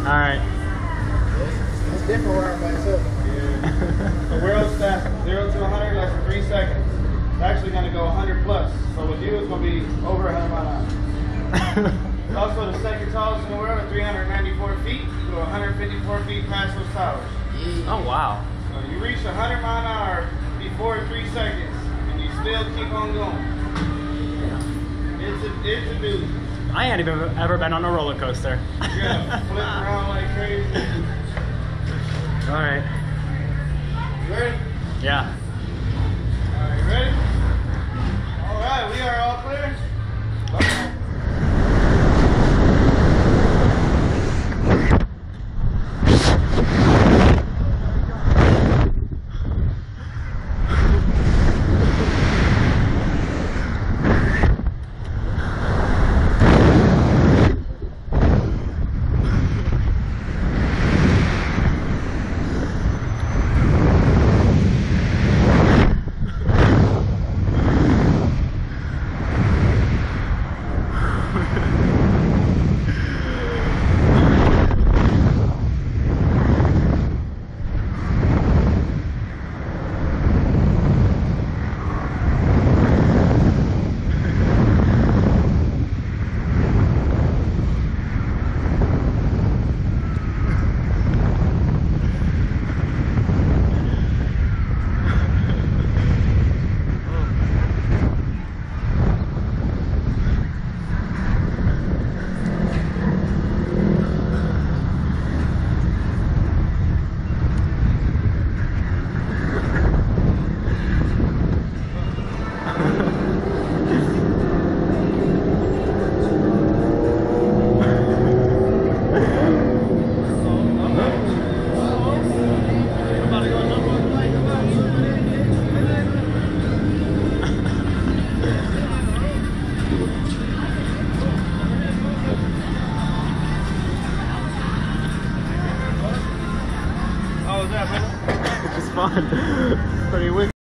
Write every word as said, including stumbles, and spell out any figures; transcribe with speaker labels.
Speaker 1: right.
Speaker 2: It's different wearing by itself.
Speaker 3: Yeah. The world stat zero to one hundred less than three seconds. It's actually going to go one hundred plus. So with you, it's going to be over one hundred mile an hour. It's also the second tallest in the world at three hundred ninety-four feet. You go one hundred fifty-four feet past those towers.
Speaker 1: Oh, wow.
Speaker 3: So you reach one hundred mile an hour before three seconds, and you still keep on going. It's a, it's a dude.
Speaker 1: I ain't even ever been on a roller coaster.
Speaker 3: You're gonna flip around like crazy.
Speaker 1: All right.
Speaker 3: You ready?
Speaker 1: Yeah.
Speaker 3: All right, you ready? All right, we are all clear. Okay.
Speaker 1: It's fun. Pretty wicked.